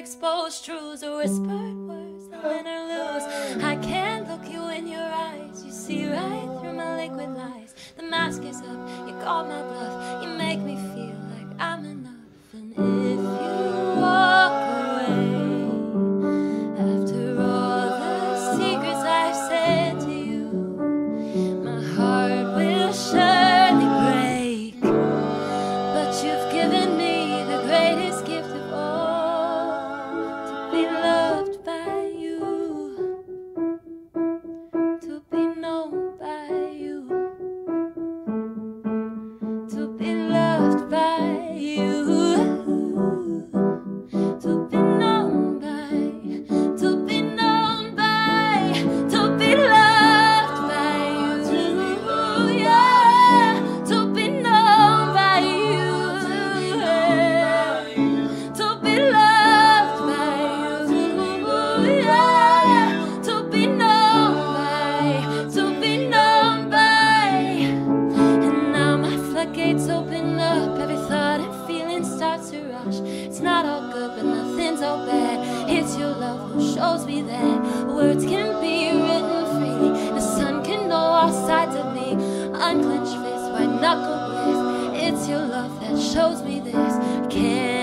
exposed truths or whispered words that win or lose. I can't look you in your eyes. You see right through my liquid lies. The mask is up, you call my bluff. You make me feel like I'm enough. And if you walk away after all the secrets I've said to you, my heart will surely break. But you've given me the greatest gift of all, to be loved by you, to be known by you, to be loved by you, to be known by, to be known by, to be loved by you, yeah, to be known by you, yeah, to be loved by you, yeah, to be known by, to be known by. And now my floodgates open up, every thought and feeling starts to rush. It's not all good, but nothing's all bad. It's your love who shows me that words can be written freely. The sun can know all sides of me. Unclenched fist, white knuckle bliss. It's your love that shows me this. Can't